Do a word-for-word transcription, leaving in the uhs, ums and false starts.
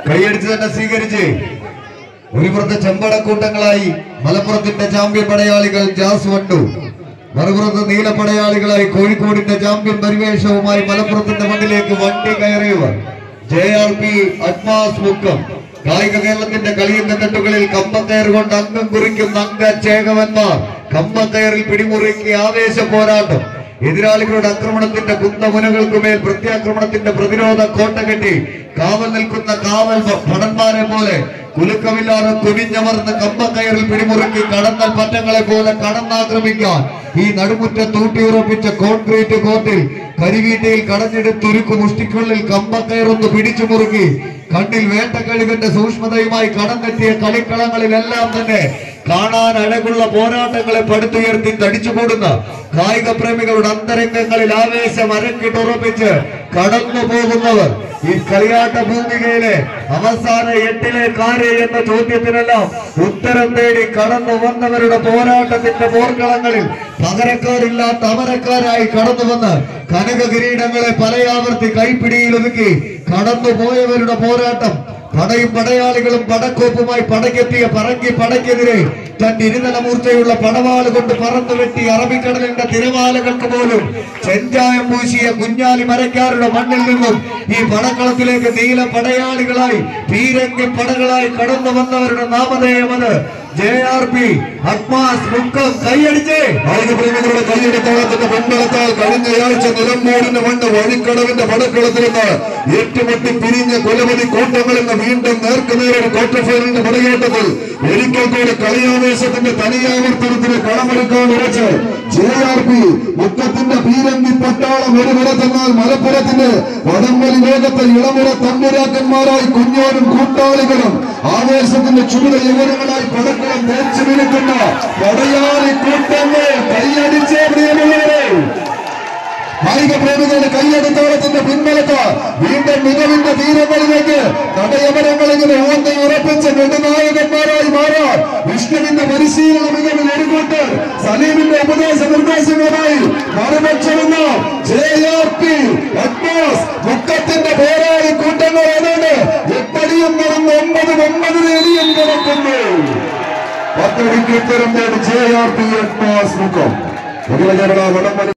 കൈയടിച്ച് തന്നെ സ്വീകരിച്ച് ഒരു പുറത്ത് ചെമ്പടക്കൂട്ടങ്ങളായി മലപ്പുറത്തിന്റെ ചാമ്പ്യൻ പടയാളികൾ ജാസ് വണ്ടു, മറുപുറത്ത് നീലപ്പടയാളികളായി കോഴിക്കോടിന്റെ ചാമ്പ്യൻ പരിവേഷവുമായി മലപ്പുറത്തിന്റെ മണ്ണിലേക്ക് വണ്ടി കയറിയവർ J R P Admas Mukkam. കായിക കേരളത്തിന്റെ കളിയങ്കത്തട്ടുകളിൽ കമ്പക്കയർ കൊണ്ട് അംഗം കുറിക്കുന്ന അംഗചേകവന്മാർ കമ്പക്കയറിൽ പിടിമുറുക്കി ആവേശ പോരാട്ടം. എതിരാളികളുടെ ആക്രമണത്തിന്റെ കുന്തമുനകൾക്കുമേൽ പ്രത്യാക്രമണത്തിന്റെ പ്രതിരോധ കോട്ട കെട്ടി കാവൽ നിൽക്കുന്ന കാവൽ ഭടന്മാരെ പോലെ കുലുക്കമില്ലാതെ കുനിഞ്ഞമർന്ന് കമ്പക്കയറിൽ പിടിമുറുക്കി കടന്നൽ പറ്റങ്ങളെ പോലെ കടന്നാക്രമിക്കാൻ ഈ നടുമുറ്റത്ത് ഊട്ടിയുറപ്പിച്ച കോൺക്രീറ്റ് കോർട്ടിൽ കരിവീറ്റയിൽ കടഞ്ഞെടുത്തുരുക്കു മുഷ്ടിക്കുള്ളിൽ കമ്പക്കയറൊന്ന് പിടിച്ചു മുറുക്കി കണ്ണിൽ വേട്ടക്കഴുകന്റെ സൂക്ഷ്മതയുമായി കടന്നെത്തിയ കളിക്കളങ്ങളിലെല്ലാം തന്നെ കാണാൻ അഴകുള്ള പോരാട്ടങ്ങളെ പടുത്തുയർത്തി തടിച്ചുകൂടുന്ന കായിക പ്രേമികളുടെ അന്തരംഗങ്ങളിൽ ആവേശം അരക്കിട്ടുറപ്പിച്ച് കടന്നു പോകുന്നവർ ഈ കളിയാട്ട ഭൂമികയിലെ അവസാന എട്ടിലെ കാര് എന്ന ചോദ്യത്തിനെല്ലാം ഉത്തരം തേടി കടന്നു വന്നവരുടെ പോരാട്ടത്തിന്റെ പോർക്കളങ്ങളിൽ പകരക്കാരില്ലാത്ത അമരക്കാരായി കടന്നു വന്ന് കനക കിരീടങ്ങളെ പലയാവർത്തി കൈപ്പിടിയിൽ ഒതുക്കി കടന്നു പോയവരുടെ പോരാട്ടം. പടയും പടയാളികളും പടക്കോപ്പുമായി പടക്കെത്തിയ പറങ്കി പടക്കെതിരെ തന്റെ ഇരുതല മൂർച്ചയുള്ള പടവാള് കൊണ്ട് പറന്നു വെട്ടി അറബിക്കടലിന്റെ തിരമാലകൾക്ക് പോലും ചെഞ്ചായം പൂശിയ കുഞ്ഞാലി മരക്കാരുടെ മണ്ണിൽ നിന്നും ഈ പടക്കളത്തിലേക്ക് നീല പടയാളികളായി പീരങ്കി പടകളായി കടന്നു വന്നവരുടെ നാമധേയമത് J R P Admas Mukkam. കൈയടിച്ച് കായികപ്രേമികളുടെ കൈയടിത്താളത്തിന്റെ പിൻബലത്താൽ കഴിഞ്ഞയാഴ്ച നിലമ്പൂരിന്റെ മണ്ണ് വഴിക്കടവിന്റെ പടക്കളത്തിൽ നിന്ന് ഏറ്റുമുട്ടി പിരിഞ്ഞ കൊലപതി കൂട്ടങ്ങളിൽ നിന്ന് വീണ്ടും നേർക്കുനേരൊരു ക്വാർട്ടർ ഫൈനലിന്റെ പടയേട്ടത്തിൽ ഒരിക്കൽ കൂടി കളിയാവേശത്തിന്റെ തനിയാവർത്തനത്തിന് കളമെടുക്കാൻ ഉറച്ച് ജെ ആർ പി മുക്കത്തിന്റെ പീരങ്കി പട്ടാളം ഒരു വില തന്നാൽ മലപ്പുറത്തിന്റെ വടംവലി ലോകത്തെ ഇളമുറ തമ്പുരാക്കന്മാരായി കുഞ്ഞോരും കൂട്ടാളികളും ആവേശത്തിന്റെ ചുരുള യുവനങ്ങളായി പടക്കളം തേച്ചു വിളിക്കുന്ന പടയാളി കൂട്ടങ്ങൾ കൈയടിച്ചേ പ്രിയമുള്ളവരെ. കായിക പ്രേമികളുടെ കൈയടിത്താളത്തിന്റെ പിൻബലത്താൽ വീണ്ടും മികവിന്റെ തീരങ്ങളിലേക്ക് തടയമരങ്ങൾ ഇങ്ങനെ ഊന്നി ഉറപ്പിച്ച നെടുനായകന്മാരായി മാറാൻ വിഷ്ണുവിന്റെ പരിശീലന മികവിൽ ഒരുകൂട്ട് സലീമിന്റെ ഉപദേശ നിർദ്ദേശങ്ങളുമായി മറുപക്ഷമെന്ന ജെ ആർ പി അഡ്മാസ് മുക്കത്തിന്റെ പോരാളി കൂട്ടങ്ങൾ ഏതാണ് എട്ടടിയും നടന്ന് ഒമ്പതും ഒമ്പതിന് എലിയും കിടക്കുന്നു. പത്തടിക്ക് ഉത്തരം നേടി J R P Admas Mukkam. Kerala വടംവലി